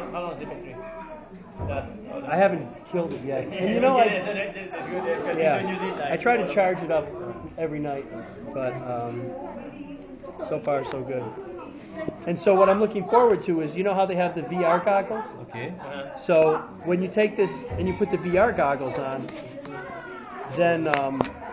How long has it been 3? I haven't killed it yet. And you know, I try to charge it up every night, but so far so good. And so what I'm looking forward to is, you know how they have the VR goggles? Okay. So when you take this and you put the VR goggles on, then